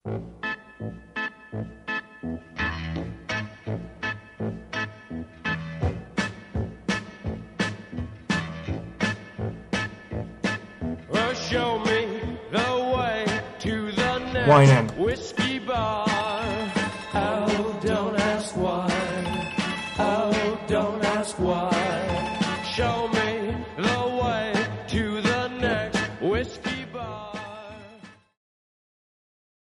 Well, show me the way to the next Wine. whiskey bar. Oh, don't ask why. Oh, don't ask why. Show